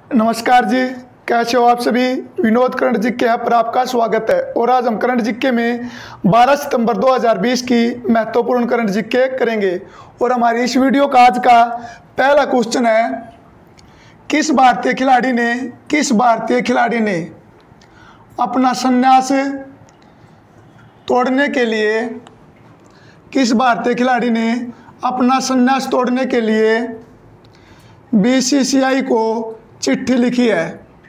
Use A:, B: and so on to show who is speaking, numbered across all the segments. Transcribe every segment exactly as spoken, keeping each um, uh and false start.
A: नमस्कार जी, कैसे हो आप सभी। विनोद करंट जी के यहाँ पर आपका स्वागत है। और आज हम करंट जीके में बारह सितंबर दो हज़ार बीस की महत्वपूर्ण करंट जीके करेंगे। और हमारी इस वीडियो का आज का पहला क्वेश्चन है, किस भारतीय खिलाड़ी ने किस भारतीय खिलाड़ी ने अपना संन्यास तोड़ने के लिए किस भारतीय खिलाड़ी ने अपना संन्यास तोड़ने के लिए बीसीसीआई को चिट्ठी लिखी है।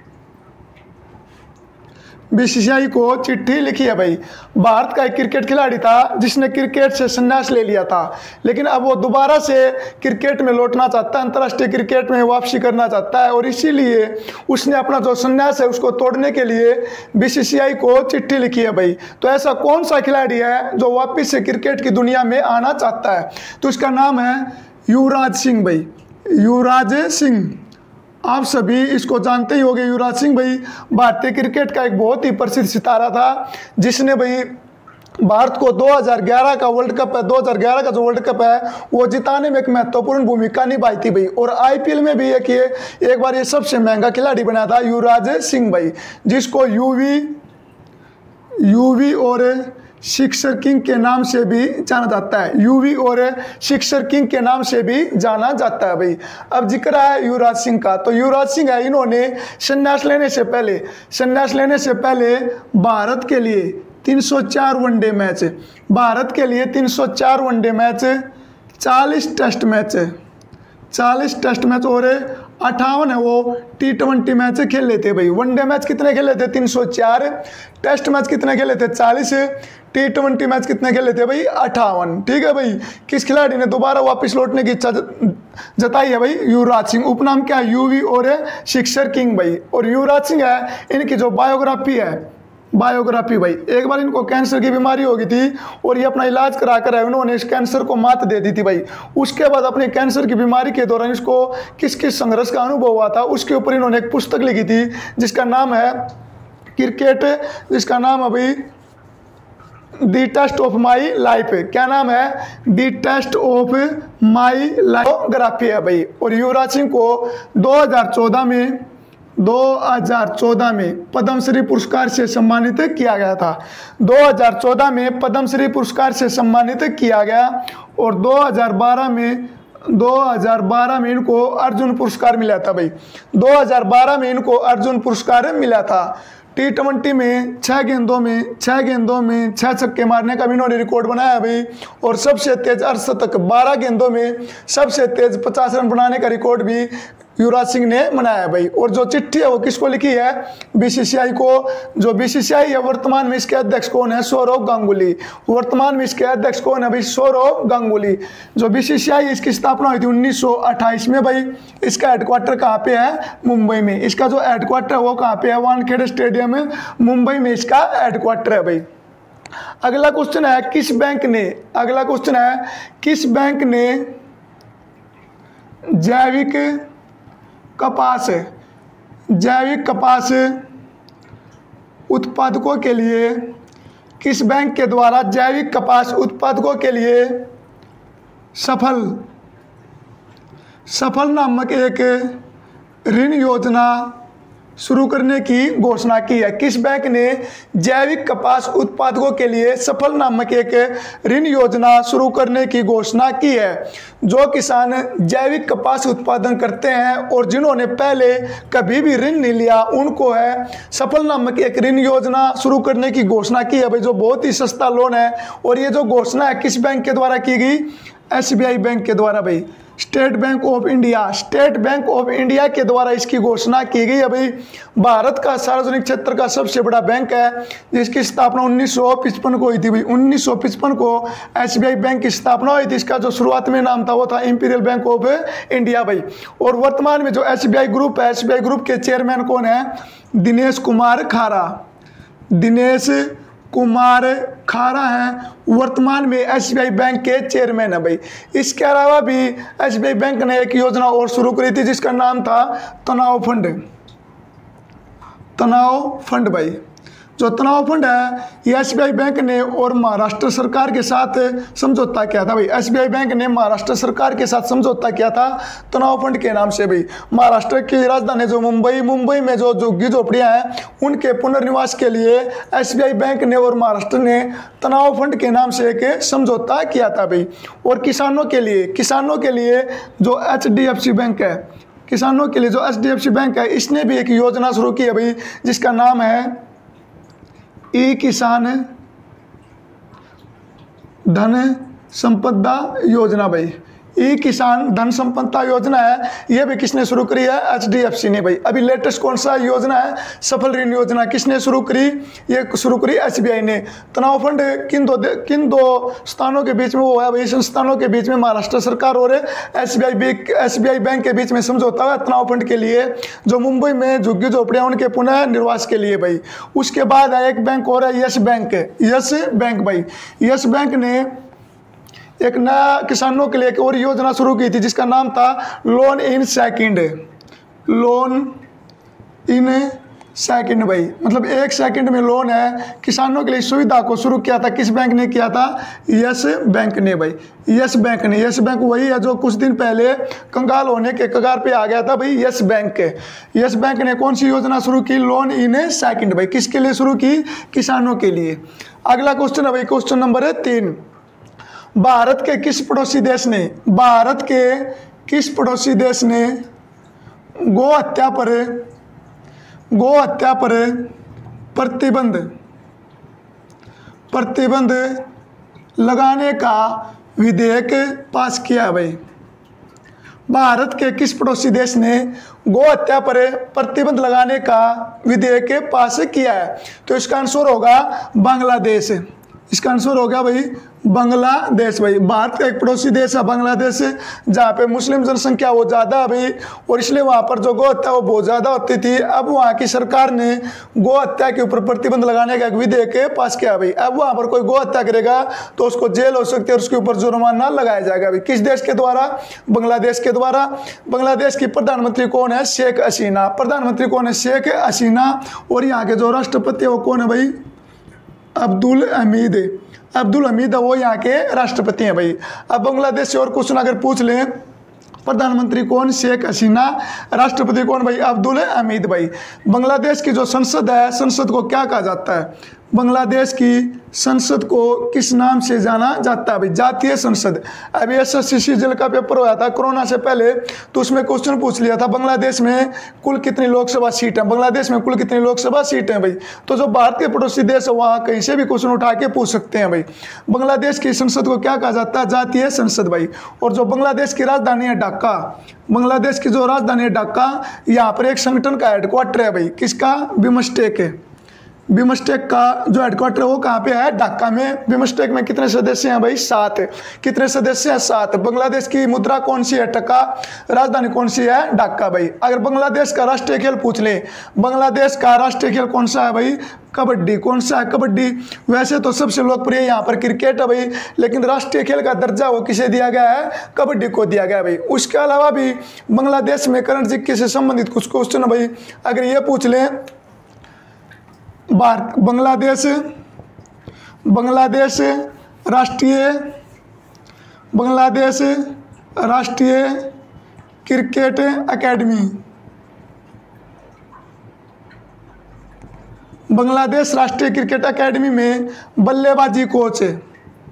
A: बीसीसीआई को चिट्ठी लिखी है भाई। भारत का एक क्रिकेट खिलाड़ी था जिसने क्रिकेट से संन्यास ले लिया था, लेकिन अब वो दोबारा से क्रिकेट में लौटना चाहता है, अंतर्राष्ट्रीय क्रिकेट में वापसी करना चाहता है। और इसीलिए उसने अपना जो संन्यास है उसको तोड़ने के लिए बीसीसीआई को चिट्ठी लिखी है भाई। तो ऐसा कौन सा खिलाड़ी है जो वापस से क्रिकेट की दुनिया में आना चाहता है? तो इसका नाम है युवराज सिंह भाई। युवराज सिंह, आप सभी इसको जानते ही होंगे। युवराज सिंह भाई भारतीय क्रिकेट का एक बहुत ही प्रसिद्ध सितारा था, जिसने भाई भारत को दो हज़ार ग्यारह का वर्ल्ड कप है दो हज़ार ग्यारह का जो वर्ल्ड कप है वो जिताने में एक महत्वपूर्ण भूमिका निभाई थी भाई। और आईपीएल में भी एक ये एक बार ये सबसे महंगा खिलाड़ी बना था युवराज सिंह भाई, जिसको यूवी यूवी और सिक्सर किंग के नाम से भी जाना जाता है। यूवी और सिक्सर किंग के नाम से भी जाना जाता है भाई। अब जिक्र है युवराज सिंह का, तो युवराज सिंह है, इन्होंने संन्यास लेने से पहले संन्यास लेने से पहले भारत के लिए तीन सौ चार वनडे मैच भारत के लिए तीन सौ चार वनडे मैच चालीस टेस्ट मैच चालीस टेस्ट मैच और अट्ठावन है वो टी ट्वेंटी मैच खेल लेते भाई। वनडे मैच कितने खेले थे? तीन सौ चार। टेस्ट मैच कितने खेले थे? चालीस। टी ट्वेंटी मैच कितने खेले थे भाई? अट्ठावन। ठीक है भाई। किस खिलाड़ी ने दोबारा वापस लौटने की इच्छा जताई है भाई? युवराज सिंह। उपनाम क्या है? यूवी और सिक्सर किंग भाई। और युवराज सिंह है, इनकी जो बायोग्राफी है बायोग्राफी भाई, एक बार इनको कैंसर की बीमारी हो गई थी और ये अपना इलाज करा कर है, उन्होंने इस कैंसर को मात दे दी थी भाई। उसके बाद अपने कैंसर की बीमारी के दौरान इसको किस किस संघर्ष का अनुभव हुआ था उसके ऊपर इन्होंने एक पुस्तक लिखी थी जिसका नाम है क्रिकेट जिसका नाम है भाई the test of my life. क्या नाम है? The test of my life है भाई। और युवराज सिंह को दो हज़ार चौदह में दो हज़ार चौदह में पद्मश्री पुरस्कार से सम्मानित किया गया था। दो हज़ार चौदह में पद्मश्री पुरस्कार से सम्मानित किया गया। और दो हज़ार बारह में दो हज़ार बारह में इनको अर्जुन पुरस्कार मिला था भाई। दो हज़ार बारह में इनको अर्जुन पुरस्कार मिला था। टी ट्वेंटी में छः गेंदों में छः गेंदों में छः छक्के मारने का भी इन्होंने रिकॉर्ड बनाया भाई। और सबसे तेज अर्धशतक बारह गेंदों में सबसे तेज पचास रन बनाने का रिकॉर्ड भी युवराज सिंह ने बनाया भाई। और जो चिट्ठी है वो किसको लिखी है? बीसीसीआई को। जो बीसीसीआई है वर्तमान में इसके अध्यक्ष कौन है? सौरव गांगुली। वर्तमान में इसके अध्यक्ष कौन है भाई? सौरव गांगुली। जो बीसीसीआई इसकी स्थापना हुई थी उन्नीस सौ अट्ठाईस में भाई। इसका हेडक्वार्टर कहाँ पे है? मुंबई में। इसका जो हेडक्वार्टर है वो कहाँ पे है? वानखेड़े स्टेडियम में मुंबई में इसका हेडक्वार्टर है भाई। अगला क्वेश्चन है, किस बैंक ने अगला क्वेश्चन है किस बैंक ने जैविक कपास जैविक कपास उत्पादकों के लिए किस बैंक के द्वारा जैविक कपास उत्पादकों के लिए सफल सफल नामक एक ऋण योजना शुरू करने की घोषणा की है? किस बैंक ने जैविक कपास उत्पादकों के लिए सफल नामक एक ऋण योजना शुरू करने की घोषणा की है? जो किसान जैविक कपास उत्पादन करते हैं और जिन्होंने पहले कभी भी ऋण नहीं लिया उनको है सफल नामक एक ऋण योजना शुरू करने की घोषणा की है भाई, जो बहुत ही सस्ता लोन है। और ये जो घोषणा है किस बैंक के द्वारा की गई? एसबीआई बैंक के द्वारा भाई। State Bank of India State Bank of India के द्वारा इसकी घोषणा की गई है भाई। भारत का सार्वजनिक क्षेत्र का सबसे बड़ा बैंक है, जिसकी स्थापना उन्नीस सौ पचपन को हुई थी भाई। उन्नीस सौ पचपन को एसबीआई बैंक की स्थापना हुई थी। इसका जो शुरुआत में नाम था वो था इंपीरियल बैंक ऑफ इंडिया भाई। और वर्तमान में जो एसबीआई ग्रुप है, एसबीआई ग्रुप के चेयरमैन कौन है? दिनेश कुमार खारा। दिनेश कुमार खारा हैं वर्तमान में एसबीआई बैंक के चेयरमैन है भाई। इसके अलावा भी एसबीआई बैंक ने एक योजना और शुरू करी थी जिसका नाम था तनाव फंड तनाव फंड भाई। जो तनाव फंड है ये एसबीआई बैंक ने और महाराष्ट्र सरकार के साथ समझौता किया था भाई। एसबीआई बैंक ने महाराष्ट्र सरकार के साथ समझौता किया था तनाव फंड के नाम से भाई। महाराष्ट्र की राजधानी जो मुंबई मुंबई में जो झुग्गी झोपड़ियाँ हैं उनके पुनर्निवास के लिए एसबीआई बैंक ने और महाराष्ट्र ने तनाव फंड के नाम से एक समझौता किया था भाई। और किसानों के लिए किसानों के लिए जो H D F C bank है किसानों के लिए जो H D F C bank है इसने भी एक योजना शुरू की है भाई, जिसका नाम है ई किसान धन संपदा योजना भाई। ई किसान धन संपदा योजना है, यह भी किसने शुरू करी है? एच डी एफ सी ने भाई। अभी लेटेस्ट कौन सा योजना है? सफल ऋण योजना किसने शुरू करी? ये शुरू करी एस बी आई ने। तनाव फंड किन दो किन दो स्थानों के बीच में वो है भाई? संस्थानों के बीच में महाराष्ट्र सरकार और S B I S B I bank के बीच में समझौता हुआ तनाव फंड के लिए, जो मुंबई में झुग्गी झोपड़ियाँ उनके पुनः निर्वास के लिए भाई। उसके बाद एक बैंक और है यस बैंक यस बैंक भाई। यस बैंक ने एक नया किसानों के लिए एक और योजना शुरू की थी जिसका नाम था loan in second loan in second भाई। मतलब एक सेकंड में लोन है किसानों के लिए सुविधा को शुरू किया था। किस बैंक ने किया था? यस बैंक ने भाई। यस बैंक ने यस बैंक वही है जो कुछ दिन पहले कंगाल होने के कगार पे आ गया था भाई, यस बैंक। यस बैंक ने कौन सी योजना शुरू की? लोन इन सेकंड भाई। किसके लिए शुरू की? किसानों के लिए। अगला क्वेश्चन है भाई, क्वेश्चन नंबर है तीन। भारत के किस पड़ोसी देश ने भारत के किस पड़ोसी देश ने गौ हत्या पर गौ हत्या पर प्रतिबंध प्रतिबंध लगाने का विधेयक पास किया है भाई? भारत के किस पड़ोसी देश ने गौ हत्या पर प्रतिबंध लगाने का विधेयक पास किया है? तो इसका आंसर होगा बांग्लादेश। इसका आंसर हो गया भाई बांग्लादेश भाई। भारत का एक पड़ोसी देश है बांग्लादेश, जहाँ पे मुस्लिम जनसंख्या वो ज़्यादा है भाई, और इसलिए वहाँ पर जो गौ हत्या वो बहुत ज़्यादा होती थी। अब वहाँ की सरकार ने गौ हत्या के ऊपर प्रतिबंध लगाने का एक विधेयक पास किया भाई। अब वहाँ पर कोई गौ हत्या करेगा तो उसको जेल हो सकती है और उसके ऊपर जुर्माना लगाया जाएगा भाई। किस देश के द्वारा? बांग्लादेश के द्वारा। बांग्लादेश की प्रधानमंत्री कौन है? शेख हसीना। प्रधानमंत्री कौन है? शेख हसीना। और यहाँ के जो राष्ट्रपति है वो कौन है भाई? अब्दुल हमीद अब्दुल हमीद वो यहाँ के राष्ट्रपति हैं भाई। अब बांग्लादेश से और क्वेश्चन अगर पूछ लें, प्रधानमंत्री कौन? शेख हसीना। राष्ट्रपति कौन भाई? अब्दुल हमीद भाई। बांग्लादेश की जो संसद है, संसद को क्या कहा जाता है? बांग्लादेश की संसद को किस नाम से जाना जाता है भाई? जातीय संसद। अभी S S C C G L का पेपर हुआ था कोरोना से पहले, तो उसमें क्वेश्चन पूछ लिया था बांग्लादेश में कुल कितनी लोकसभा सीट है? बांग्लादेश में कुल कितनी लोकसभा सीट है भाई? तो जो भारत के पड़ोसी देश है वहाँ कहीं से भी क्वेश्चन उठा के पूछ सकते हैं भाई। बांग्लादेश की संसद को क्या कहा जाता है? जातीय संसद भाई। और जो बांग्लादेश की राजधानी है ढाका, बांग्लादेश की जो राजधानी है ढाका, यहाँ पर एक संगठन का हेडक्वार्टर है भाई। किसका? बिमस्टेक है। बिमस्टेक का जो हेडक्वार्टर है वो कहाँ पे है? ढाका में। बिमस्टेक में कितने सदस्य हैं भाई? सात। कितने सदस्य हैं? सात। बांग्लादेश की मुद्रा कौन सी है? टका। राजधानी कौन सी है? ढाका भाई। अगर बांग्लादेश का राष्ट्रीय खेल पूछ ले, बांग्लादेश का राष्ट्रीय खेल कौन सा है भाई? कबड्डी। कौन सा है? कबड्डी। वैसे तो सबसे लोकप्रिय यहाँ पर क्रिकेट है भाई, लेकिन राष्ट्रीय खेल का दर्जा वो किसे दिया गया है? कबड्डी को दिया गया है भाई। उसके अलावा भी बांग्लादेश में करंट सिक्के से संबंधित कुछ क्वेश्चन है भाई। अगर ये पूछ लें, भारत बांग्लादेश बांग्लादेश राष्ट्रीय बांग्लादेश राष्ट्रीय क्रिकेट एकेडमी बांग्लादेश राष्ट्रीय क्रिकेट एकेडमी में बल्लेबाजी कोच है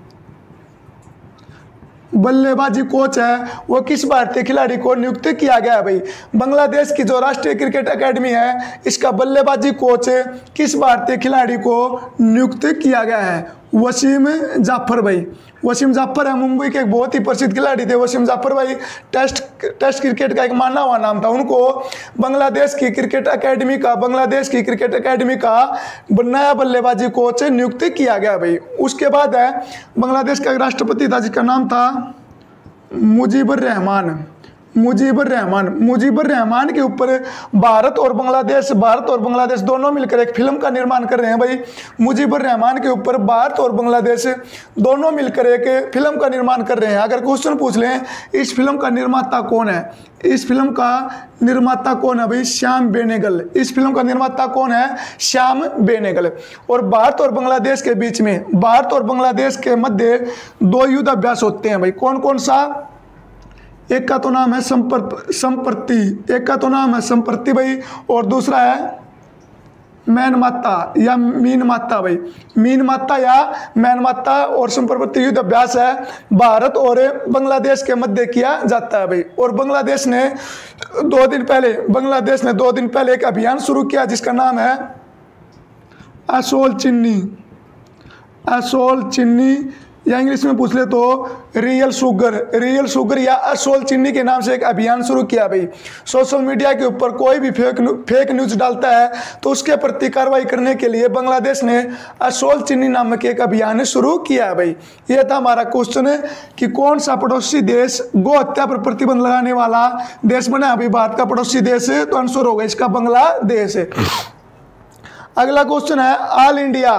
A: बल्लेबाजी कोच है वो किस भारतीय खिलाड़ी को नियुक्त किया गया है भाई? बांग्लादेश की जो राष्ट्रीय क्रिकेट एकेडमी है इसका बल्लेबाजी कोच किस भारतीय खिलाड़ी को नियुक्त किया गया है? वसीम जाफर भाई। वसीम जाफर है मुंबई के एक बहुत ही प्रसिद्ध खिलाड़ी थे वसीम जाफर भाई। टेस्ट टेस्ट क्रिकेट का एक माना हुआ नाम था। उनको बांग्लादेश की क्रिकेट एकेडमी का बांग्लादेश की क्रिकेट एकेडमी का नया बल्लेबाजी कोच नियुक्त किया गया भाई। उसके बाद है बांग्लादेश का एक राष्ट्रपति था जिसका नाम था मुजीबुर रहमान मुजीबुर रहमान। मुजीबुर रहमान के ऊपर भारत और बांग्लादेश भारत और बांग्लादेश दोनों मिलकर एक फिल्म का निर्माण कर रहे हैं भाई। मुजीबुर रहमान के ऊपर भारत और बांग्लादेश दोनों मिलकर एक फिल्म का निर्माण कर रहे हैं। अगर क्वेश्चन पूछ लें इस फिल्म का निर्माता कौन है, इस फिल्म का निर्माता कौन है भाई? श्याम बेनेगल। इस फिल्म का निर्माता कौन है? श्याम बेनेगल। और भारत और बांग्लादेश के बीच में, भारत और बांग्लादेश के मध्य दो युद्ध अभ्यास होते हैं भाई। कौन कौन सा? एक का तो नाम है संपर्क संप्रति, एक का तो नाम है संप्रति भाई, और दूसरा है मैन माता या मीन माता भाई। मीन माता या मैन माता और संप्रति युद्ध अभ्यास है भारत और बांग्लादेश के मध्य किया जाता है भाई। और बांग्लादेश ने दो दिन पहले बांग्लादेश ने दो दिन पहले एक अभियान शुरू किया जिसका नाम है असोल चिन्नी। असोल चिन्नी या इंग्लिश में पूछ ले तो रियल शुगर, रियल शुगर या असोल चिन्नी के नाम से एक अभियान शुरू किया भाई। सोशल मीडिया के ऊपर कोई भी फेक फेक न्यूज डालता है तो उसके प्रति कार्रवाई करने के लिए बांग्लादेश ने असोल चिन्नी नामक एक अभियान शुरू किया है भाई। यह था हमारा क्वेश्चन है कि कौन सा पड़ोसी देश गौ हत्या पर प्रतिबंध लगाने वाला देश बना अभी भारत का पड़ोसी देश है, तो आंसर होगा इसका बांग्लादेश है। अगला क्वेश्चन है All India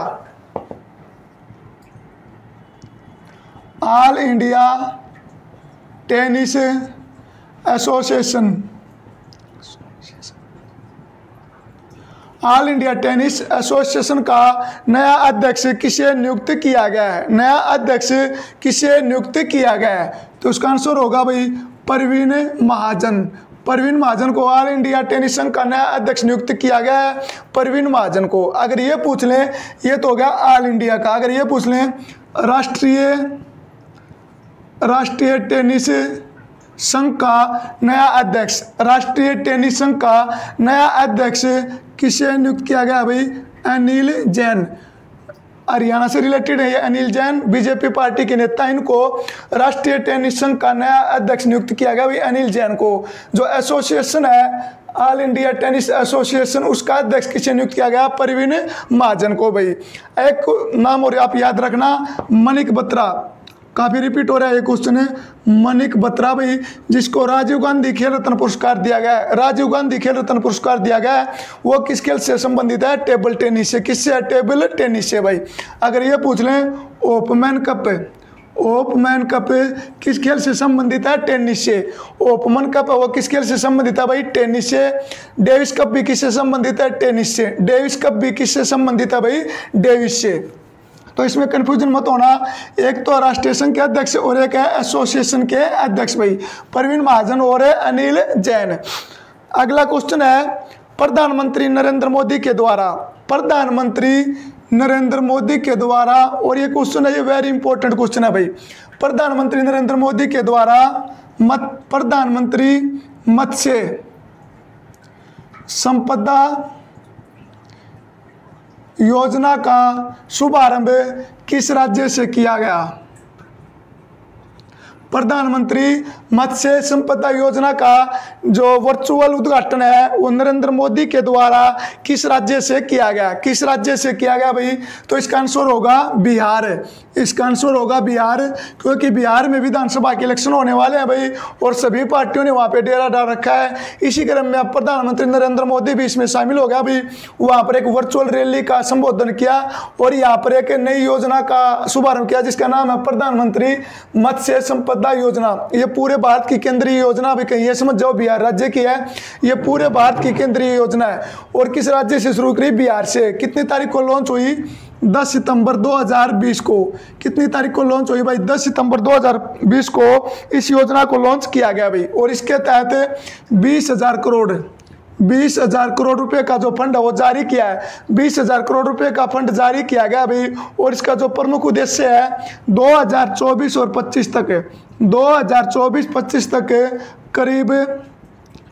A: All India Tennis Association All India Tennis Association का नया अध्यक्ष किसे नियुक्त किया गया है? नया अध्यक्ष किसे नियुक्त किया गया है? तो उसका आंसर होगा भाई परवीन महाजन। परवीन महाजन को ऑल इंडिया टेनिस संघ का नया अध्यक्ष नियुक्त किया गया है, परवीन महाजन को। अगर ये पूछ लें, ये तो हो गया ऑल इंडिया का। अगर ये पूछ लें राष्ट्रीय राष्ट्रीय टेनिस संघ का नया अध्यक्ष, राष्ट्रीय टेनिस संघ का नया अध्यक्ष किसे नियुक्त किया गया भाई? अनिल जैन। हरियाणा से रिलेटेड है ये अनिल जैन, बीजेपी पार्टी के नेता। इनको राष्ट्रीय टेनिस संघ का नया अध्यक्ष नियुक्त किया गया भाई अनिल जैन को। जो एसोसिएशन है ऑल इंडिया टेनिस एसोसिएशन, उसका अध्यक्ष किसे नियुक्त किया गया? परवीन महाजन को भाई। एक नाम और आप याद रखना, मनिक बत्रा। काफी रिपीट हो रहा है ये क्वेश्चन है, मनिक बत्रा भाई, जिसको राजीव गांधी खेल रत्न पुरस्कार दिया गया है। राजीव गांधी खेल रत्न पुरस्कार दिया गया है, वो किस खेल से संबंधित है? टेबल टेनिस से। किससे है? टेबल टेनिस से भाई। अगर ये पूछ लें ओपमैन कप, ओपमैन कप किस खेल से संबंधित है? टेनिस से। ओपमैन कप वो किस खेल से संबंधित है भाई? टेनिस से। डेविस कप भी किससे संबंधित है? टेनिस से। डेविस कप भी किससे संबंधित है भाई? डेविस से। तो इसमें कंफ्यूजन मत होना, एक तो राष्ट्रीय संघ के अध्यक्ष और एक है एसोसिएशन के अध्यक्ष भाई, परवीन महाजन और अनिल जैन। अगला क्वेश्चन है प्रधानमंत्री नरेंद्र मोदी के द्वारा, प्रधानमंत्री नरेंद्र मोदी के द्वारा, और ये क्वेश्चन है, ये वेरी इंपॉर्टेंट क्वेश्चन है भाई। प्रधानमंत्री नरेंद्र मोदी के द्वारा मत प्रधानमंत्री मत्स्य संपदा योजना का शुभारंभ किस राज्य से किया गया? प्रधानमंत्री मत्स्य संपदा योजना का जो वर्चुअल उद्घाटन है वो नरेंद्र मोदी के द्वारा किस राज्य से किया गया? किस राज्य से किया गया भाई? तो इसका आंसर होगा बिहार। इसका आंसर होगा बिहार, क्योंकि बिहार में विधानसभा के इलेक्शन होने वाले हैं भाई, और सभी पार्टियों ने वहाँ पे डेरा डाल रखा है। इसी क्रम में अब प्रधानमंत्री नरेंद्र मोदी भी इसमें शामिल हो गया भाई। वहाँ पर एक वर्चुअल रैली का संबोधन किया और यहाँ पर एक नई योजना का शुभारंभ किया जिसका नाम है प्रधानमंत्री मत्स्य संपदा योजना। ये पूरे भारत की केंद्रीय योजना भी कहीं, ये समझ जाओ बिहार राज्य की है, ये पूरे भारत की केंद्रीय योजना है। और किस राज्य से शुरू करी? बिहार से। कितनी तारीख को लॉन्च हुई? दस सितंबर दो हज़ार बीस को। कितनी तारीख को लॉन्च हुई भाई? दस सितंबर दो हज़ार बीस को इस योजना को लॉन्च किया गया भाई। और इसके तहत बीस हजार करोड़ बीस हजार करोड़ रुपए का जो फंड है वो जारी किया है। बीस हजार करोड़ रुपए का फंड जारी किया गया भाई। और इसका जो प्रमुख उद्देश्य है दो हज़ार चौबीस और पच्चीस तक दो हज़ार चौबीस पच्चीस तक करीब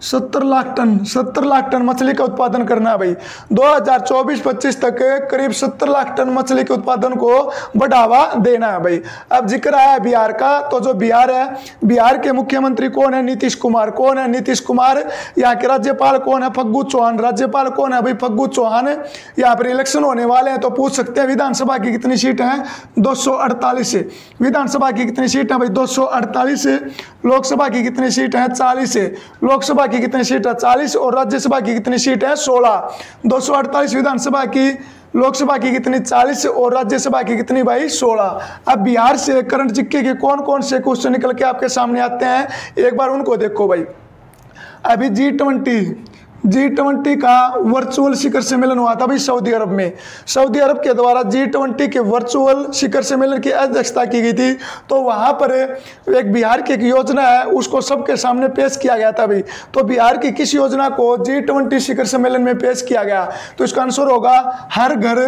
A: सत्तर लाख टन सत्तर लाख टन मछली का उत्पादन करना है भाई। दो हज़ार चौबीस पच्चीस तक करीब सत्तर लाख टन मछली के उत्पादन को बढ़ावा देना है भाई। अब जिक्र आया बिहार का, तो जो बिहार है, बिहार के मुख्यमंत्री कौन है? नीतीश कुमार। कौन है नीतीश कुमार? यहाँ के राज्यपाल कौन है? फग्गू चौहान। राज्यपाल कौन है भाई? फग्गू चौहान। यहाँ पर इलेक्शन होने वाले हैं तो पूछ सकते हैं विधानसभा की कितनी सीट हैं? दो सौ अड़तालीस। विधानसभा की कितनी सीट है भाई? दो सौ अड़तालीस। लोकसभा की कितनी सीट है? चालीस। लोकसभा की कितनी सीट है? चालीस। और राज्यसभा की कितनी सीट है? सोलह। दो सौ अड़तालीस विधानसभा की, लोकसभा की कितनी? चालीस। और राज्यसभा की कितनी भाई? सोलह। अब बिहार से करंट जिक्के के कौन कौन से क्वेश्चन निकल के आपके सामने आते हैं, एक बार उनको देखो भाई। अभी जी ट्वेंटी जी ट्वेंटी का वर्चुअल शिखर सम्मेलन हुआ था भाई सऊदी अरब में। सऊदी अरब के द्वारा जी ट्वेंटी के वर्चुअल शिखर सम्मेलन की अध्यक्षता की गई थी। तो वहाँ पर एक बिहार की एक योजना है, उसको सबके सामने पेश किया गया था भाई। तो बिहार की किस योजना को जी ट्वेंटी शिखर सम्मेलन में पेश किया गया? तो इसका आंसर होगा हर घर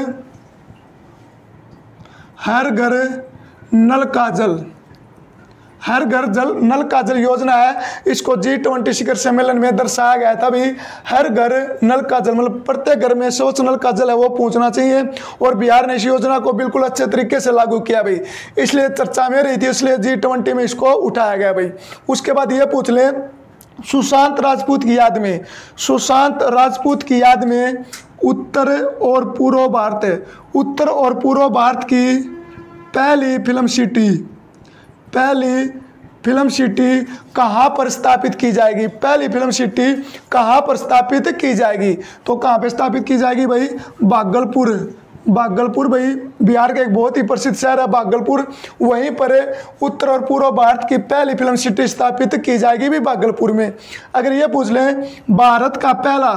A: हर घर नल का जल। हर घर जल नल का जल योजना है, इसको जी ट्वेंटी शिखर सम्मेलन में दर्शाया गया था भाई। हर घर नल का जल, मतलब प्रत्येक घर में स्वच्छ नल का जल है वो पहुंचना चाहिए। और बिहार ने इस योजना को बिल्कुल अच्छे तरीके से लागू किया भाई, इसलिए चर्चा में रही थी, इसलिए जी ट्वेंटी में इसको उठाया गया भाई। उसके बाद ये पूछ लें, सुशांत राजपूत की याद में सुशांत राजपूत की याद में उत्तर और पूर्व भारत उत्तर और पूर्व भारत की पहली फिल्म सिटी पहली फिल्म सिटी कहाँ पर स्थापित की जाएगी? पहली फिल्म सिटी कहाँ पर स्थापित की जाएगी? तो कहाँ पे स्थापित की जाएगी भाई? भागलपुर। भागलपुर भाई बिहार का एक बहुत ही प्रसिद्ध शहर है भागलपुर, वहीं पर उत्तर और पूर्व भारत की पहली फिल्म सिटी स्थापित की जाएगी भी भागलपुर में। अगर ये पूछ लें, भारत का पहला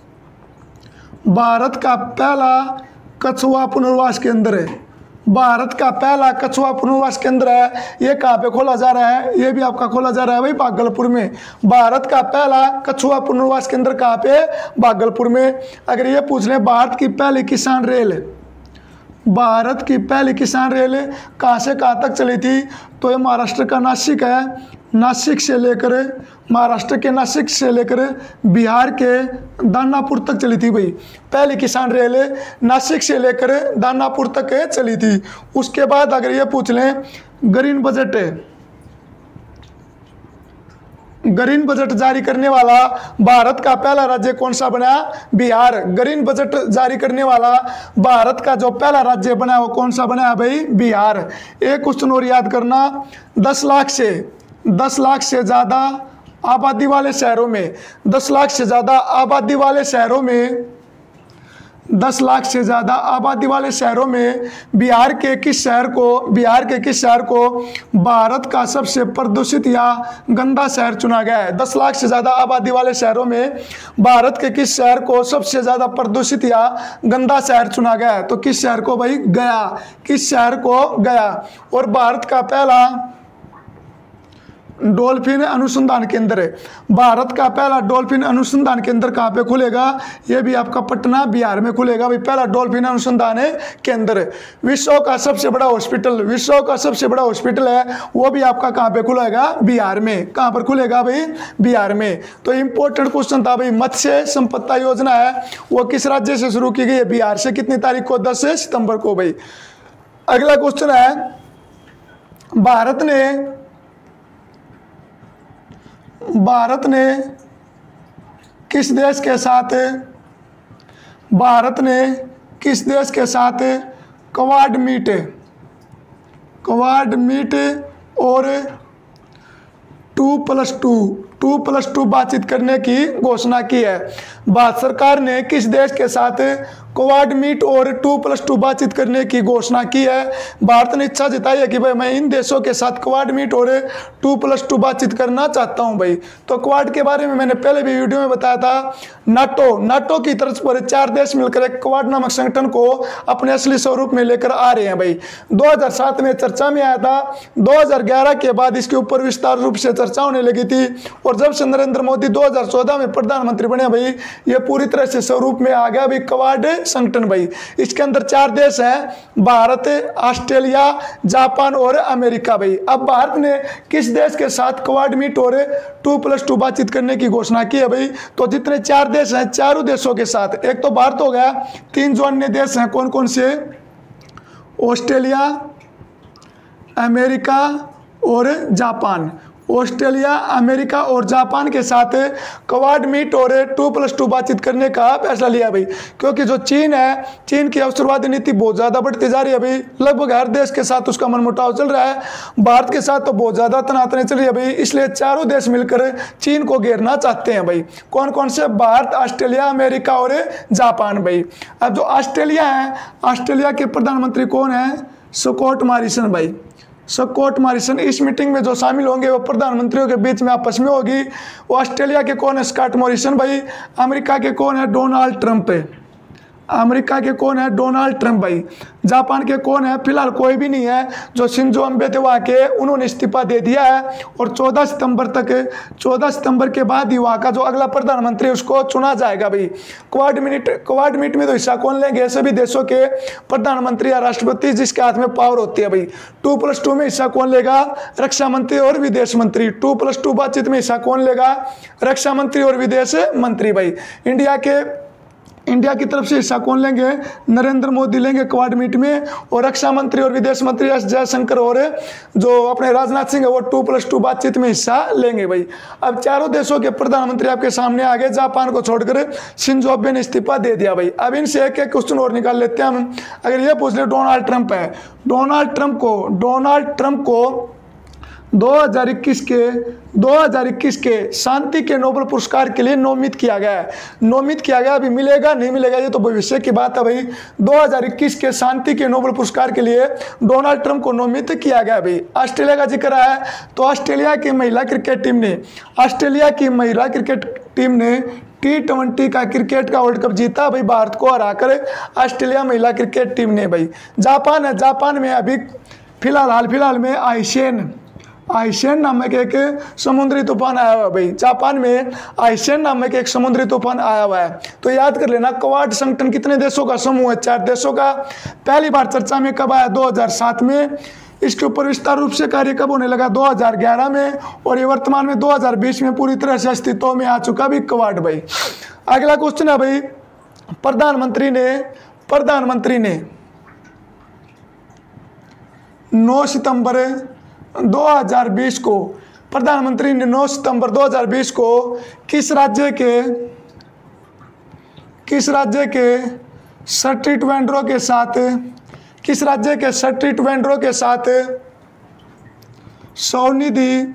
A: भारत का पहला कछुआ पुनर्वास केंद्र है भारत का पहला कछुआ पुनर्वास केंद्र है, ये कहाँ पे खोला जा रहा है? ये भी आपका खोला जा रहा है भाई भागलपुर में। भारत का पहला कछुआ पुनर्वास केंद्र कहाँ पे? भागलपुर में। अगर ये पूछ लें, भारत की पहली किसान रेल भारत की पहली किसान रेल कहाँ से कहाँ तक चली थी? तो ये महाराष्ट्र का नासिक है, नासिक से लेकर महाराष्ट्र के नासिक से लेकर बिहार के दानापुर तक चली थी भाई। पहली किसान रेल नासिक से लेकर दानापुर तक चली थी। उसके बाद अगर ये पूछ लें, ग्रीन बजट ग्रीन बजट जारी करने वाला भारत का पहला राज्य कौन सा बना? बिहार। ग्रीन बजट जारी करने वाला भारत का जो पहला राज्य बना वो कौन सा बना भाई? बिहार। एक क्वेश्चन और याद करना, दस लाख से दस लाख से ज़्यादा आबादी वाले शहरों में दस लाख से ज़्यादा आबादी वाले शहरों में दस लाख से ज़्यादा आबादी वाले शहरों में बिहार के किस शहर को बिहार के किस शहर को भारत का सबसे प्रदूषित या गंदा शहर चुना गया है? दस लाख से ज़्यादा आबादी वाले शहरों में भारत के किस शहर को सबसे ज़्यादा प्रदूषित या गंदा शहर चुना गया है? तो किस शहर को भाई? गया। किस शहर को? गया। और भारत का पहला डॉल्फिन अनुसंधान केंद्र है। भारत का पहला डॉल्फिन अनुसंधान केंद्र कहाँ पे खुलेगा? ये भी आपका पटना बिहार में खुलेगा भाई, पहला डॉल्फिन अनुसंधान केंद्र। विश्व का सबसे बड़ा हॉस्पिटल विश्व का सबसे बड़ा हॉस्पिटल है, वो भी आपका कहाँ पे खुलेगा? बिहार में। कहाँ पर खुलेगा भाई? बिहार में। तो इंपॉर्टेंट क्वेश्चन था भाई, मत्स्य संपदा योजना है वो किस राज्य से शुरू की गई है? बिहार से। कितनी तारीख को? दस सितंबर को भाई। अगला क्वेश्चन है, भारत ने भारत ने किस देश के साथ भारत ने किस देश के साथ क्वाड मीट क्वाड मीट और two plus two two plus two बातचीत करने की घोषणा की है? भारत सरकार ने किस देश के साथ क्वाड मीट और टू प्लस टू बातचीत करने की घोषणा की है? भारत ने इच्छा जताई है कि भाई मैं इन देशों के साथ क्वाड मीट और टू प्लस टू बातचीत करना चाहता हूं भाई। तो क्वाड के बारे में मैंने पहले भी वीडियो में बताया था। नाटो नाटो की तरफ पर चार देश मिलकर एक क्वाड नामक संगठन को अपने असली स्वरूप में लेकर आ रहे हैं भाई। दो हज़ार सात में चर्चा में आया था, दो हज़ार ग्यारह के बाद इसके ऊपर विस्तार रूप से चर्चा होने लगी थी और जब से नरेंद्र मोदी दो हज़ार चौदह में प्रधानमंत्री बने भाई, ये पूरी तरह से स्वरूप में आ गया भाई क्वाड संगठन भाई। इसके अंदर चार देश हैं, भारत, ऑस्ट्रेलिया, जापान और अमेरिका भाई। अब भारत ने किस देश के साथ क्वाड मीट और टू प्लस टू बातचीत करने की घोषणा की है भाई? तो जितने चार देश हैं, चारों देशों के साथ, एक तो भारत हो गया, तीन जो अन्य देश हैं कौन कौन से? ऑस्ट्रेलिया, अमेरिका और जापान। ऑस्ट्रेलिया, अमेरिका और जापान के साथ क्वाड मीट और टू प्लस टू बातचीत करने का फैसला लिया भाई। क्योंकि जो चीन है, चीन की अवसरवादी नीति बहुत ज़्यादा बढ़ती जा रही है भाई। लगभग हर देश के साथ उसका मनमुटाव चल रहा है। भारत के साथ तो बहुत ज़्यादा तनातनी चल रही है भाई। इसलिए चारों देश मिलकर चीन को घेरना चाहते हैं भाई। कौन कौन से? भारत, ऑस्ट्रेलिया, अमेरिका और जापान भाई। अब जो ऑस्ट्रेलिया है, ऑस्ट्रेलिया के प्रधानमंत्री कौन है? स्कॉट मॉरिसन भाई। Scott Morrison. इस मीटिंग में जो शामिल होंगे वो प्रधानमंत्रियों के बीच में आपस में होगी। वो ऑस्ट्रेलिया के कौन है? स्कॉट मॉरिसन भाई। अमेरिका के कौन है? डोनाल्ड ट्रंप है। अमेरिका के कौन है? डोनाल्ड ट्रंप भाई। जापान के कौन है? फिलहाल कोई भी नहीं है। जो शिंजो अबे थे वहाँ के, उन्होंने इस्तीफा दे दिया है और चौदह सितंबर तक, चौदह सितंबर के बाद ही वहाँ का जो अगला प्रधानमंत्री उसको चुना जाएगा भाई। क्वाड मीट क्वाड मीट में तो हिस्सा कौन लेंगे? सभी देशों के प्रधानमंत्री या राष्ट्रपति जिसके हाथ में पावर होती है भाई। टू प्लस टू में हिस्सा कौन लेगा? रक्षा मंत्री और विदेश मंत्री। टू प्लस टू बातचीत में हिस्सा कौन लेगा? रक्षा मंत्री और विदेश मंत्री भाई। इंडिया के इंडिया की तरफ से हिस्सा कौन लेंगे? नरेंद्र मोदी लेंगे क्वाड मीट में। और रक्षा मंत्री और विदेश मंत्री एस जयशंकर और जो अपने राजनाथ सिंह है वो टू प्लस टू बातचीत में हिस्सा लेंगे भाई। अब चारों देशों के प्रधानमंत्री आपके सामने आ गए। जापान को छोड़कर शिंजो अबे ने इस्तीफा दे दिया भाई। अब इनसे एक एक क्वेश्चन और निकाल लेते हैं हम। अगर ये पूछ ले, डोनाल्ड ट्रंप है, डोनाल्ड ट्रंप को डोनाल्ड ट्रंप को दो हज़ार इक्कीस के दो हज़ार इक्कीस के शांति के नोबेल पुरस्कार के लिए नोमित किया गया है। नोमित किया गया, अभी मिलेगा नहीं मिलेगा ये तो भविष्य की बात है भाई। दो हज़ार इक्कीस के शांति के नोबेल पुरस्कार के लिए डोनाल्ड ट्रंप को नोमित किया गया भाई। ऑस्ट्रेलिया का जिक्र है तो ऑस्ट्रेलिया की महिला क्रिकेट टीम ने ऑस्ट्रेलिया की महिला क्रिकेट टीम ने टी ट्वेंटी का क्रिकेट का वर्ल्ड कप जीता भाई, भारत को हराकर ऑस्ट्रेलिया महिला क्रिकेट टीम ने भाई। जापान है, जापान में अभी फिलहाल हाल फिलहाल में आइसेन आइसेन नामक एक समुद्री तूफान आया हुआ है भाई। जापान में आइसेन नामक एक समुद्री तूफान आया हुआ है। तो याद कर लेना, क्वाड संगठन कितने देशों का समूह है? चार देशों का। पहली बार चर्चा में कब आया? दो हज़ार सात में। इसके ऊपर विस्तार रूप से कार्य कब होने लगा? दो हज़ार ग्यारह में। और ये वर्तमान में दो हज़ार बीस में पूरी तरह से अस्तित्व में आ चुका भी क्वाड भाई। अगला क्वेश्चन है भाई, प्रधानमंत्री ने प्रधानमंत्री ने नौ सितंबर दो हज़ार बीस को प्रधानमंत्री ने नौ सितंबर दो हज़ार बीस को किस राज्य के किस राज्य के स्ट्रीट वेंडरों के साथ किस राज्य के स्ट्रीट वेंडरों के साथ स्वनिधि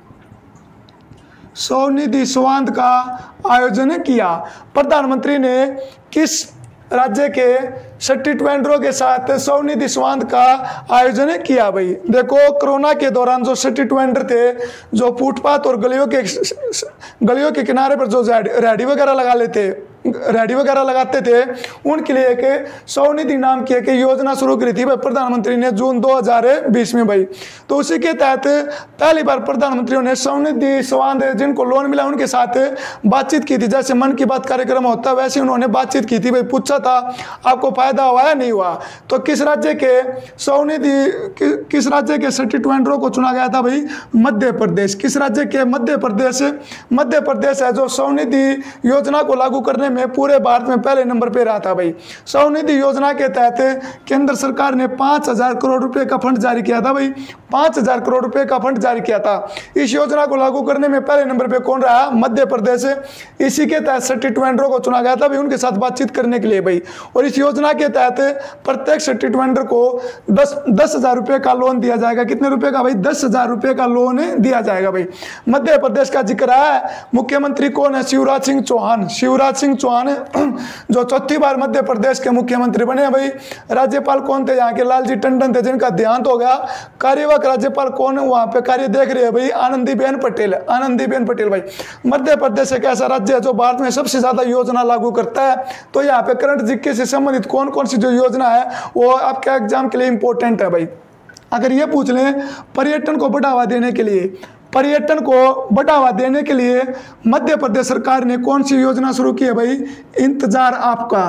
A: स्वनिधि संवाद का आयोजन किया? प्रधानमंत्री ने किस राज्य के स्ट्रीट वेंडरों के साथ स्वनिधि संवाद का आयोजन किया भाई? देखो, कोरोना के दौरान जो स्ट्रीट वेंडर थे, जो फुटपाथ और गलियों के गलियों के किनारे पर जो रेहड़ी वगैरह लगा लेते रेहड़ी वगैरह लगाते थे, उनके लिए एक स्वनिधि नाम की एक योजना शुरू करी थी भाई प्रधानमंत्री ने जून दो हज़ार बीस में भाई। तो उसी के तहत पहली बार प्रधानमंत्रियों ने स्वनिधि संवाद जिनको लोन मिला उनके साथ बातचीत की थी। जैसे मन की बात कार्यक्रम होता है वैसे उन्होंने बातचीत की थी भाई। पूछा था आपको फायदा हुआ या नहीं हुआ? तो किस राज्य के स्वनिधि कि, किस राज्य के स्ट्रीट वेंडरों को चुना गया था भाई? मध्य प्रदेश। किस राज्य के? मध्य प्रदेश। मध्य प्रदेश है जो स्वनिधि योजना को लागू करने में पूरे भारत में पहले नंबर पे रहा था भाई। स्वनिधि योजना के तहत केंद्र सरकार ने पांच हजार करोड़ रुपए का फंड जारी किया था भाई। पांच हजार करोड़ रुपए का फंड जारी किया था। इस योजना को लागू करने में पहले नंबर पे कौन रहा? मध्य प्रदेश। इसी के तहत स्ट्रीट वेंडरों को चुना गया था भाई उनके साथ बातचीत करने के लिए भाई। और इस योजना के तहत प्रत्येक स्ट्रीट वेंडर को दस दस हजार रुपए का लोन दिया जाएगा। कितने रुपए का भाई? दस हजार रुपए का लोन दिया जाएगा भाई। मध्य प्रदेश का जिक्र है। मुख्यमंत्री कौन है? शिवराज सिंह चौहान। शिवराज सिंह चौहान जो चौथी बार मध्य प्रदेश के मुख्यमंत्री बने हैं भाई। राज्यपाल कौन थे? यहाँ के लालजी टंडन थे जिनका देहांत हो गया। कार्यवाहक राज्यपाल कौन है? वहां पे कार्य देख रहे हैं भाई आनंदीबेन पटेल। आनंदीबेन पटेल भाई। मध्य प्रदेश एक ऐसा राज्य है जो भारत में सबसे ज्यादा योजना लागू करता है। तो यहाँ पे करंट जीके से संबंधित कौन कौन सी जो योजना है वो आपके एग्जाम के लिए इंपॉर्टेंट है भाई। अगर ये पूछ लें पर्यटन को बढ़ावा देने के लिए पर्यटन को बढ़ावा देने के लिए मध्य प्रदेश सरकार ने कौन सी योजना शुरू की है भाई? इंतजार आपका।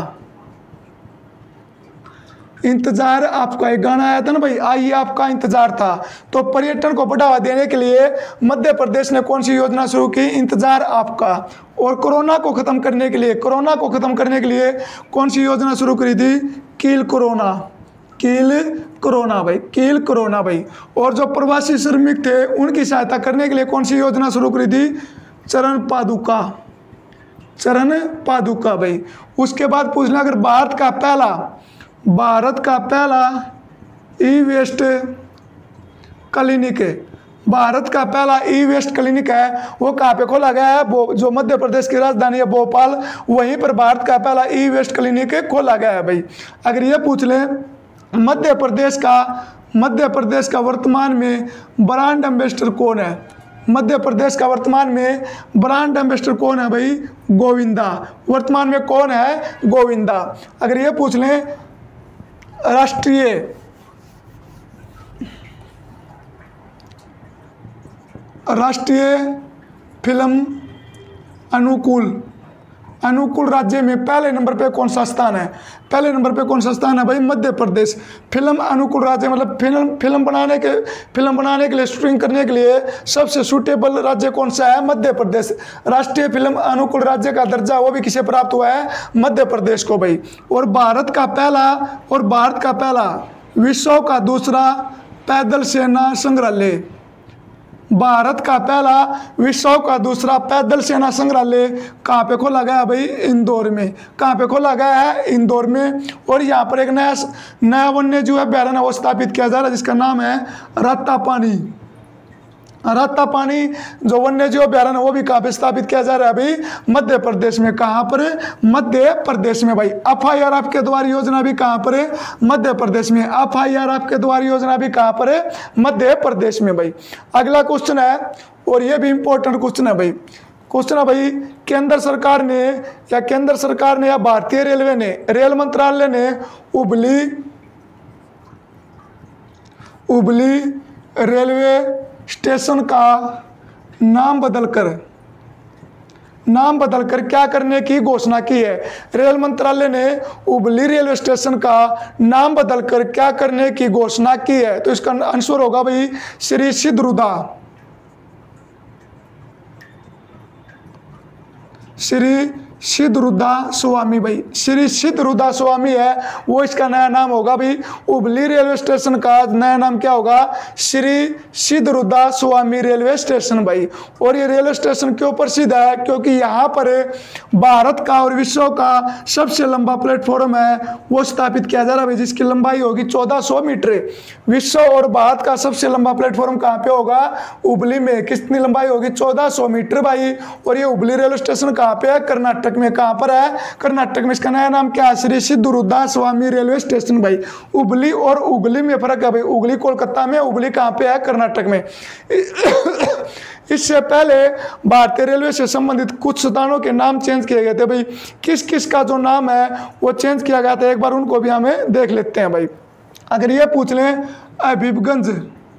A: इंतजार आपका एक गाना आया था ना भाई, आइए आपका इंतजार था। तो पर्यटन को बढ़ावा देने के लिए मध्य प्रदेश ने कौन सी योजना शुरू की? इंतजार आपका। और कोरोना को खत्म करने के लिए कोरोना को खत्म करने के लिए कौन सी योजना शुरू करी थी? Kill corona. किल कोरोना भाई, किल कोरोना भाई। और जो प्रवासी श्रमिक थे उनकी सहायता करने के लिए कौन सी योजना शुरू करी थी? चरण पादुका। चरण पादुका भाई। उसके बाद पूछना, अगर भारत का पहला भारत का पहला ई वेस्ट क्लिनिक है, भारत का पहला ई वेस्ट क्लिनिक है वो कहाँ पे खोला गया है? वो जो मध्य प्रदेश की राजधानी है भोपाल, वहीं पर भारत का पहला ई वेस्ट क्लिनिक खोला गया है भाई। अगर ये पूछ लें, मध्य प्रदेश का मध्य प्रदेश का वर्तमान में ब्रांड एम्बेसडर कौन है? मध्य प्रदेश का वर्तमान में ब्रांड एम्बेसडर कौन है भाई? गोविंदा। वर्तमान में कौन है? गोविंदा। अगर ये पूछ लें, राष्ट्रीय राष्ट्रीय फिल्म अनुकूल अनुकूल राज्य में पहले नंबर पे कौन सा स्थान है? पहले नंबर पे कौन सा स्थान है भाई? मध्य प्रदेश। फिल्म अनुकूल राज्य मतलब फिल्म फिल्म बनाने के फिल्म बनाने के लिए, शूटिंग करने के लिए सबसे सूटेबल राज्य कौन सा है? मध्य प्रदेश। राष्ट्रीय फिल्म अनुकूल राज्य का दर्जा वो भी किसे प्राप्त हुआ है? मध्य प्रदेश को भाई। और भारत का पहला और भारत का पहला विश्व का दूसरा पैदल सेना संग्रहालय, भारत का पहला विश्व का दूसरा पैदल सेना संग्रहालय कहाँ पे खोला गया भाई? इंदौर में। कहाँ पे खोला गया है? इंदौर में। और यहाँ पर एक नया नया वन्य जीव अभ्यारण्य वो स्थापित किया जा रहा है जिसका नाम है रातापानी। रातापानी जो वन्य जीव अभ्यारण्य वो भी कहाँ पे स्थापित किया जा रहा है भाई? मध्य प्रदेश में। कहाँ पर? मध्य प्रदेश में भाई। एफ आई आर आपके द्वार योजना भी कहाँ पर है? मध्य प्रदेश में। एफ आई आर आपके द्वार योजना भी कहाँ पर है? मध्य प्रदेश में भाई। अगला क्वेश्चन है, और ये भी इंपॉर्टेंट क्वेश्चन है भाई। क्वेश्चन है भाई, केंद्र सरकार ने या केंद्र सरकार ने या भारतीय रेलवे ने, रेल मंत्रालय ने हुबली हुबली रेलवे स्टेशन का नाम बदलकर नाम बदलकर क्या करने की घोषणा की है? रेल मंत्रालय ने हुबली रेलवे स्टेशन का नाम बदलकर क्या करने की घोषणा की है? तो इसका आंसर होगा भाई श्री सिद्धरूदा। श्री सिद्धरूदा स्वामी भाई। श्री सिद्धरूदा स्वामी है वो इसका नया नाम होगा भाई। हुबली रेलवे स्टेशन का नया नाम क्या होगा? श्री सिद्धरूदा स्वामी रेलवे स्टेशन भाई। और ये रेलवे स्टेशन क्यों प्रसिद्ध है? क्योंकि यहाँ पर भारत का और विश्व का सबसे लंबा प्लेटफॉर्म है वो स्थापित किया जा रहा है भाई, जिसकी लंबाई होगी चौदह सौ मीटर। विश्व और भारत का सबसे लंबा प्लेटफॉर्म कहाँ पे होगा? हुबली में। कितनी लंबाई होगी? चौदह सौ मीटर भाई। और ये हुबली रेलवे स्टेशन कहाँ पे है? कर्नाटक में। कहां पर है? कर्नाटक में। इसका नया नाम क्या है? श्री सिद्धरूदा स्वामी रेलवे स्टेशन भाई। हुबली और उगली में फर्क है भाई। उगली कोलकाता में, हुबली कहां पे है? कर्नाटक में। इससे पहले भारतीय रेलवे से संबंधित कुछ स्थानों के नाम चेंज किए गए थे भाई। किस किस का जो नाम है वो चेंज किया गया था, एक बार उनको भी हमें देख लेते हैं भाई। अगर ये पूछ लें, हबीबगंज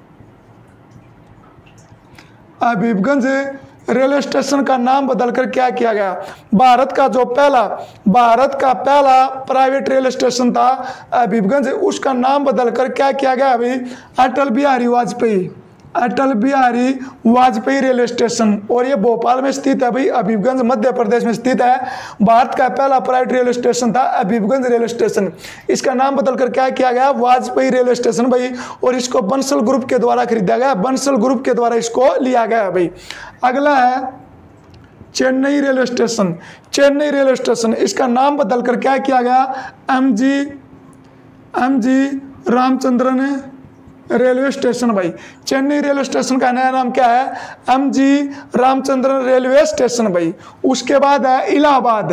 A: हबीबगंज रेलवे स्टेशन का नाम बदलकर क्या किया गया? भारत का जो पहला भारत का पहला प्राइवेट रेलवे स्टेशन था हबीबगंज, उसका नाम बदलकर क्या किया गया अभी? Atal Bihari Vajpayee Atal Bihari Vajpayee railway station. और ये भोपाल में स्थित है भाई। हबीबगंज मध्य प्रदेश में स्थित है। भारत का पहला प्राइवेट रेलवे स्टेशन था हबीबगंज रेलवे स्टेशन। इसका नाम बदलकर क्या किया गया? वाजपेयी रेलवे स्टेशन भाई। और इसको बंसल ग्रुप के द्वारा खरीदा गया। बंसल ग्रुप के द्वारा इसको लिया गया भाई। अगला है Chennai railway station. Chennai railway station, इसका नाम बदलकर क्या किया गया? M G M G Ramachandran railway station भाई। चेन्नई रेलवे स्टेशन का नया नाम क्या है? M G Ramachandran railway station भाई। उसके बाद है इलाहाबाद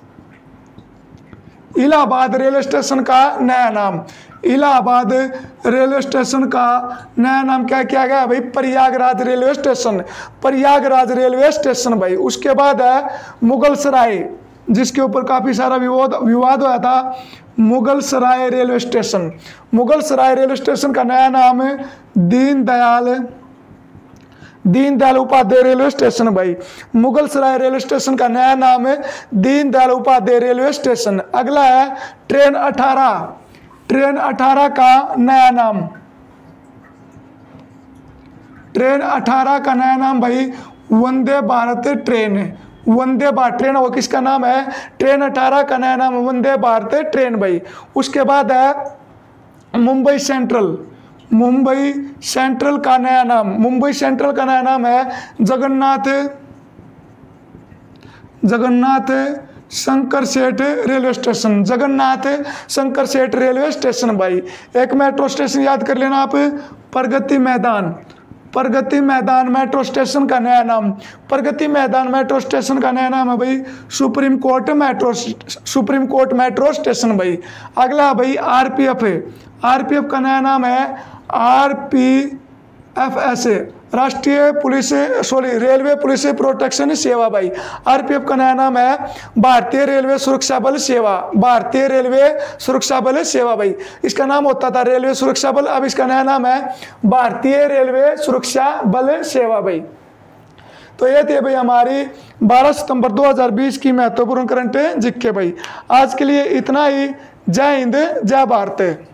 A: इलाहाबाद रेलवे स्टेशन का नया नाम। इलाहाबाद रेलवे स्टेशन का नया नाम क्या किया गया भाई? Prayagraj railway station. Prayagraj railway station भाई। उसके बाद है मुगल सराय, जिसके ऊपर काफ़ी सारा विवाद विवाद हुआ था। Mughal Sarai railway station. Mughal Sarai railway station का नया नाम है दीनदयाल दीनदयाल उपाध्याय रेलवे स्टेशन भाई। मुगल सराय रेलवे स्टेशन का नया नाम है दीनदयाल उपाध्याय रेलवे स्टेशन। अगला है ट्रेन अठारह, ट्रेन अठारह का नया नाम, ट्रेन अठारह का नया नाम भाई वंदे भारत ट्रेन है। वंदे भारत ट्रेन, वो किसका नाम है? ट्रेन अठारह का नया नाम वंदे भारत ट्रेन भाई। उसके बाद है मुंबई सेंट्रल, मुंबई सेंट्रल का नया नाम, मुंबई सेंट्रल का नया नाम है जगन्नाथ जगन्नाथ शंकर सेठ रेलवे स्टेशन, जगन्नाथ शंकर सेठ रेलवे स्टेशन भाई। एक मेट्रो स्टेशन याद कर लेना आप, प्रगति मैदान, प्रगति मैदान मेट्रो स्टेशन का नया नाम, प्रगति मैदान मेट्रो स्टेशन का नया नाम है भाई Supreme Court metro, Supreme Court metro station भाई। अगला भाई आरपीएफ है, आरपीएफ का नया नाम है आरपीएफएस, राष्ट्रीय police sorry railway police protection सेवा भाई। आरपीएफ का नया नाम है भारतीय रेलवे सुरक्षा बल सेवा, भारतीय रेलवे सुरक्षा बल सेवा भाई। इसका नाम होता था रेलवे सुरक्षा बल, अब इसका नया नाम है भारतीय रेलवे सुरक्षा बल सेवा भाई। तो ये थे भाई हमारी बारह सितंबर दो हज़ार बीस की महत्वपूर्ण करंट जीके भाई। आज के लिए इतना ही। जय हिंद, जय भारत।